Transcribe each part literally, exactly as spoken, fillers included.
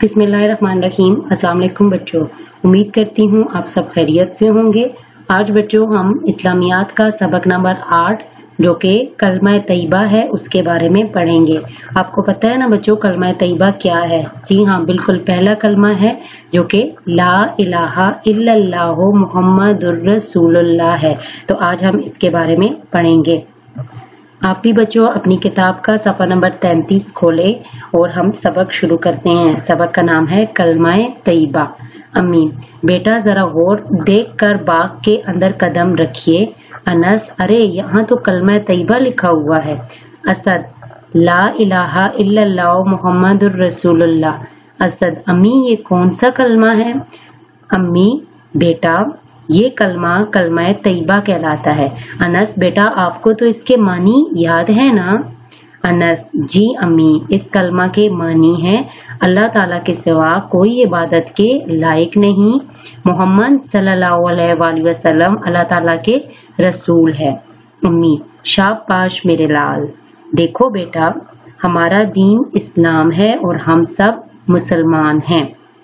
बिस्मिल्लाहिर्रहमानिर्रहीम। अस्सलाम वालेकुम बच्चों, उम्मीद करती हूँ आप सब खैरियत से होंगे। आज बच्चों हम इस्लामियात का सबक नंबर आठ जो कि कलमा तैयबा है उसके बारे में पढ़ेंगे। आपको पता है ना बच्चों कलमा तैयबा क्या है? जी हाँ, बिल्कुल पहला कलमा है जो कि ला इलाहा इल्लल्लाहु मुहम्मदुर रसूलुल्लाह है। तो आज हम इसके बारे में पढ़ेंगे। आप भी बच्चों अपनी किताब का सफ़ा नंबर तैंतीस खोले और हम सबक शुरू करते हैं। सबक का नाम है कलमा तैयबा। अम्मी, बेटा जरा गौर देख कर बाग के अंदर कदम रखिए। अनस, अरे यहाँ तो कलमा तैयबा लिखा हुआ है। असद, ला इलाहा इल्लल्लाहु मुहम्मदुर रसूलुल्लाह। असद, अम्मी ये कौन सा कलमा है? अम्मी, बेटा ये कलमा कलमा तैयबा कहलाता है। अनस, बेटा आपको तो इसके मानी याद है ना? अनस, जी अम्मी, इस कलमा के मानी है अल्लाह ताला के सिवा कोई इबादत के लायक नहीं, मोहम्मद सल्लल्लाहु अलैहि वसल्लम अल्लाह ताला के रसूल है। अम्मी, शाबाश मेरे लाल, देखो बेटा हमारा दीन इस्लाम है और हम सब मुसलमान हैं।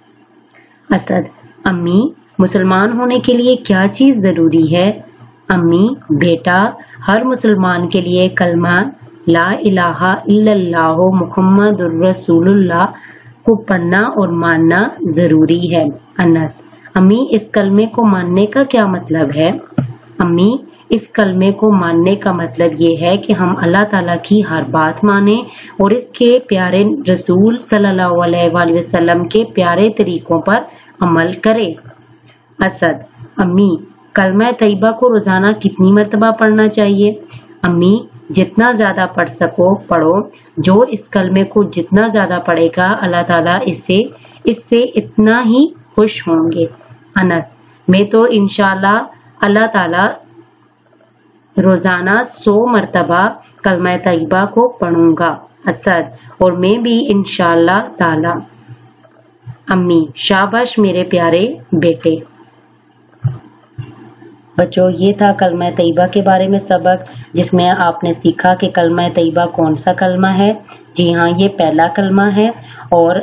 असद, अम्मी मुसलमान होने के लिए क्या चीज जरूरी है? अम्मी, बेटा हर मुसलमान के लिए कलमा ला इलाहा इल्लल्लाहु मुहम्मदुर रसूलुल्लाह को पढ़ना और मानना जरूरी है। अनस, अम्मी इस कलमे को मानने का क्या मतलब है? अम्मी, इस कलमे को मानने का मतलब ये है कि हम अल्लाह ताला की हर बात माने और इसके प्यारे रसूल सल्लल्लाहु अलैहि वसल्लम के प्यारे तरीकों पर अमल करें। असद, अम्मी कलमा तैयबा को रोजाना कितनी मर्तबा पढ़ना चाहिए? अम्मी, जितना ज्यादा पढ़ सको पढ़ो, जो इस कलमे को जितना ज्यादा पढ़ेगा अल्लाह ताला इससे इससे इतना ही खुश होंगे। अनस, मैं तो इंशाअल्लाह अल्लाह ताला रोजाना सौ मर्तबा कलमा तैयबा को पढ़ूंगा। असद, और मैं भी इंशाअल्लाह ताला। अम्मी, शाबाश मेरे प्यारे बेटे। बच्चों ये था कलमा तैयबा के बारे में सबक, जिसमें आपने सीखा कि कलमा तैयबा कौन सा कलमा है। जी हाँ, ये पहला कलमा है और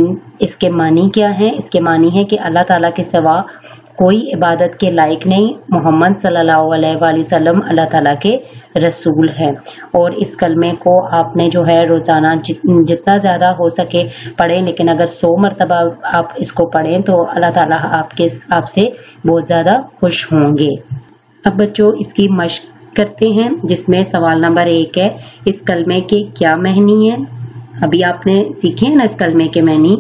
इसके मानी क्या है? इसके मानी है कि अल्लाह ताला के सिवा कोई इबादत के लायक नहीं, मोहम्मद सल्लल्लाहु अलैहि वसल्लम अल्लाह ताला के रसूल है। और इस कलमे को आपने जो है रोजाना जित, जितना ज्यादा हो सके पढ़ें, लेकिन अगर सौ मरतबा आप इसको पढ़ें तो अल्लाह ताला आपके आपसे बहुत ज्यादा खुश होंगे। अब बच्चों इसकी मश्क करते हैं, जिसमें सवाल नंबर एक है इस कलमे के क्या महनी है? अभी आपने सीखे हैं ना इस कलमे के महनी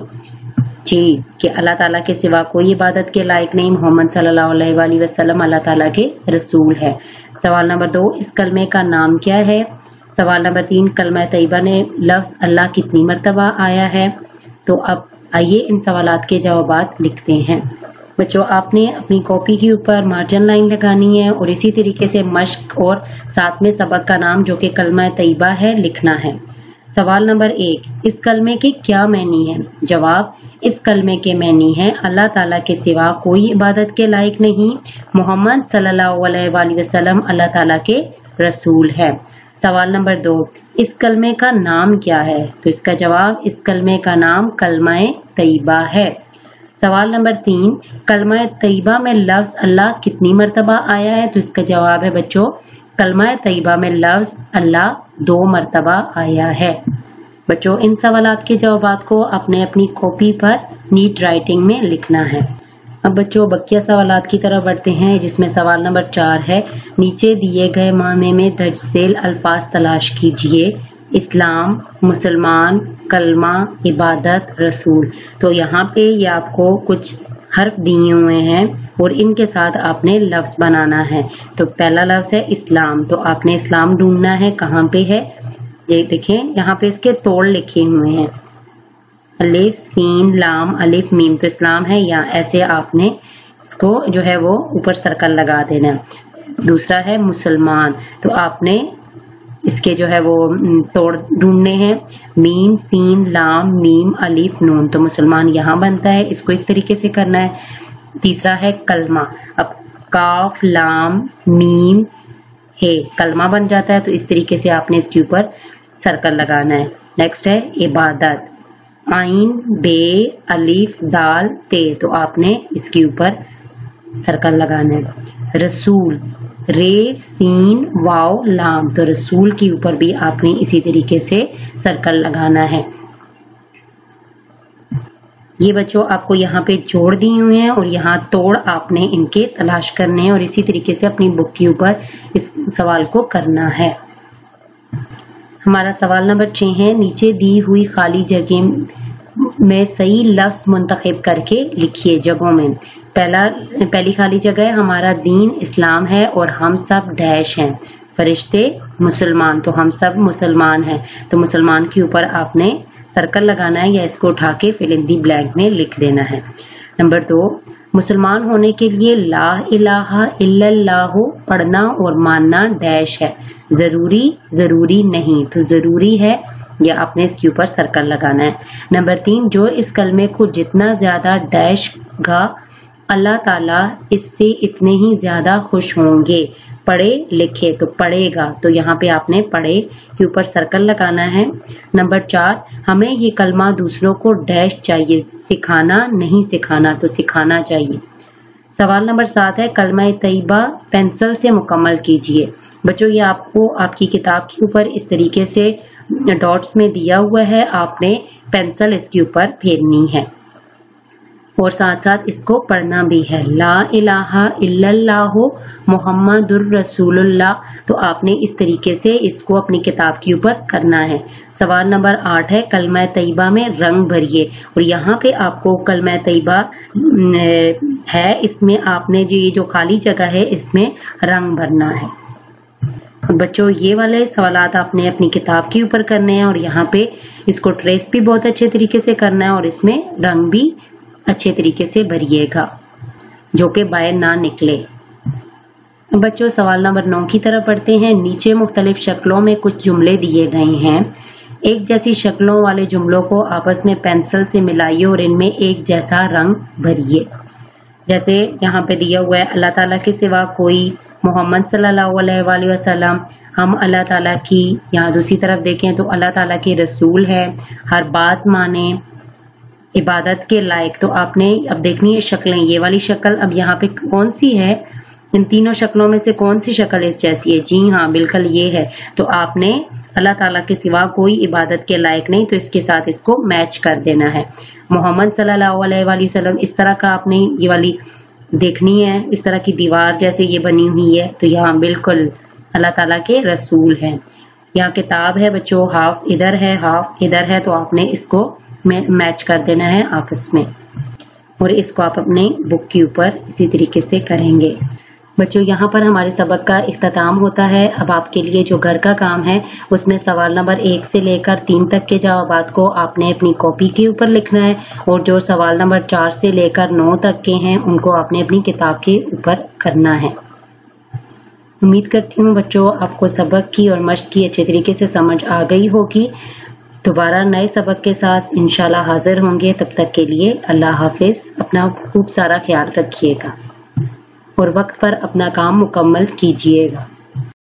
जी, कि अल्लाह ताला के सिवा कोई इबादत के लायक नहीं, मोहम्मद सल्लल्लाहु अलैहि वसल्लम अल्लाह ताला के रसूल है। सवाल नंबर दो, इस कलमे का नाम क्या है? सवाल नंबर तीन, कलमा तैयबा ने लफ्ज अल्लाह कितनी मर्तबा आया है? तो अब आइए इन सवालात के जवाबात लिखते हैं। बच्चों आपने अपनी कॉपी के ऊपर मार्जिन लाइन लगानी है और इसी तरीके से मश्क और साथ में सबक का नाम जो कि कलमा तैयबा है लिखना है। सवाल नंबर एक, इस कलमे के क्या मैनी है? जवाब, इस कलमे के मैनी है अल्लाह ताला के सिवा कोई इबादत के लायक नहीं, मोहम्मद सल्लल्लाहु अलैहि वसल्लम अल्लाह ताला के रसूल है। सवाल नंबर दो, इस कलमे का नाम क्या है? तो इसका जवाब, इस कलमे का नाम कलमा तैयबा है। सवाल नंबर तीन, कलमा तैयबा में लफ्ज अल्लाह कितनी मर्तबा आया है? तो इसका जवाब है बच्चों, कलमा तैयबा में लफ्ज अल्लाह दो मर्तबा आया है। बच्चों इन सवालात के जवाबात को अपने अपनी कॉपी पर नीट राइटिंग में लिखना है। अब बच्चों बकिया सवालात की तरफ बढ़ते हैं, जिसमें सवाल नंबर चार है, नीचे दिए गए माने में दर्ज झेल अल्फाज तलाश कीजिए। इस्लाम, मुसलमान, कलमा, इबादत, रसूल। तो यहाँ पे ये आपको कुछ हर्फ दिए हुए हैं और इनके साथ आपने लफ्ज बनाना है। तो पहला लफ्ज है इस्लाम, तो आपने इस्लाम ढूंढना है कहाँ पे है। ये देखें यहाँ पे इसके तोड़ लिखे हुए हैं, अलिफ सीन लाम अलिफ मीम, तो इस्लाम है या ऐसे आपने इसको जो है वो ऊपर सर्कल लगा देना। दूसरा है मुसलमान, तो आपने इसके जो है वो तोड़ ढूंढने हैं, मीम सीन लाम मीम अलिफ नून, तो मुसलमान यहाँ बनता है, इसको इस तरीके से करना है। तीसरा है कलमा, अब काफ लाम मीम है कलमा बन जाता है, तो इस तरीके से आपने इसके ऊपर सर्कल लगाना है। नेक्स्ट है इबादत, आइन, बे, अलिफ, दाल, ते, तो आपने इसके ऊपर सर्कल लगाना है। रसूल, रे, सीन, वाव, लाम, तो रसूल के ऊपर भी आपने इसी तरीके से सर्कल लगाना है। ये बच्चों आपको यहाँ पे जोड़ दिए हुए हैं और यहाँ तोड़ आपने इनके तलाश करने हैं और इसी तरीके से अपनी बुक के ऊपर इस सवाल को करना है। हमारा सवाल नंबर छह है, नीचे दी हुई खाली जगह में सही लफ्ज मुंतखब करके लिखिए जगहों में। पहला पहली खाली जगह है हमारा दीन इस्लाम है और हम सब डैश हैं, फरिश्ते मुसलमान, तो हम सब मुसलमान हैं, तो मुसलमान के ऊपर आपने सर्कल लगाना है या इसको उठा के फिल इन दी ब्लैंक में लिख देना है। नंबर दो, मुसलमान होने के लिए ला इलाहा इल्लल्लाहु पढ़ना और मानना डैश है, जरूरी जरूरी नहीं, तो जरूरी है या आपने इसके ऊपर सर्कल लगाना है। नंबर तीन, जो इस कलमे को जितना ज्यादा डैश गा अल्लाह ताला इससे इतने ही ज्यादा खुश होंगे, पढ़े लिखे, तो पढ़ेगा, तो यहाँ पे आपने पढ़े के ऊपर सर्कल लगाना है। नंबर चार, हमें ये कलमा दूसरों को डैश चाहिए, सिखाना नहीं सिखाना, तो सिखाना चाहिए। सवाल नंबर सात है, कलमा तैयबा पेंसिल से मुकम्मल कीजिए। बच्चों ये आपको आपकी किताब के ऊपर इस तरीके से डॉट्स में दिया हुआ है, आपने पेंसिल इसके ऊपर फेरनी है और साथ साथ इसको पढ़ना भी है। ला इलाहा इल्लल्लाहु मुहम्मदुर रसूलुल्लाह, तो आपने इस तरीके से इसको अपनी किताब के ऊपर करना है। सवाल नंबर आठ है, कलमा तैयबा में रंग भरिए, और यहाँ पे आपको कलमा तैयबा है, इसमें आपने जो ये जो खाली जगह है इसमें रंग भरना है। बच्चों ये वाले सवालात आपने अपनी किताब के ऊपर करने हैं और यहाँ पे इसको ट्रेस भी बहुत अच्छे तरीके से करना है और इसमें रंग भी अच्छे तरीके से भरिएगा जो कि बाहर ना निकले। बच्चों सवाल नंबर नौ की तरफ पढ़ते हैं। नीचे मुख्तलिफ शक्लों में कुछ जुमले दिए गए हैं, एक जैसी शक्लों वाले जुमलों को आपस में पेंसिल से मिलाइए और इनमें एक जैसा रंग भरिए। जैसे यहाँ पे दिया हुआ है, अल्लाह ताला के सिवा कोई, मोहम्मद सल्लल्लाहु अलैहि वसल्लम, हम अल्लाह ताला की, यहाँ दूसरी तरफ देखें तो अल्लाह ताला के रसूल है, हर बात माने, इबादत के लायक। तो आपने अब देखनी है शक्लें, ये वाली शक्ल अब यहाँ पे कौन सी है, इन तीनों शक्लों में से कौन सी शक्ल इस जैसी है? जी हाँ बिल्कुल ये है। तो आपने अल्लाह ताला के सिवा कोई इबादत के लायक नहीं, तो इसके साथ इसको मैच कर देना है। मोहम्मद सल्लल्लाहु अलैहि वसल्लम, इस तरह का आपने ये वाली देखनी है, इस तरह की दीवार जैसे ये बनी हुई है, तो यहाँ बिल्कुल अल्लाह ताला के रसूल है। यहाँ किताब है बच्चों, हाफ इधर है हाफ इधर है, तो आपने इसको मैच कर देना है आपस में और इसको आप अपने बुक के ऊपर इसी तरीके से करेंगे। बच्चों यहाँ पर हमारे सबक का इख्तिताम होता है। अब आपके लिए जो घर का काम है उसमें सवाल नंबर एक से लेकर तीन तक के जवाबात को आपने अपनी कॉपी के ऊपर लिखना है और जो सवाल नंबर चार से लेकर नौ तक के हैं उनको आपने अपनी किताब के ऊपर करना है। उम्मीद करती हूँ बच्चों आपको सबक की और मश्क की अच्छे तरीके से समझ आ गई होगी। दोबारा नए सबक के साथ इंशाल्लाह हाजिर होंगे। तब तक के लिए अल्लाह हाफिज। अपना खूब सारा ख्याल रखिएगा और वक्त पर अपना काम मुकम्मल कीजिएगा।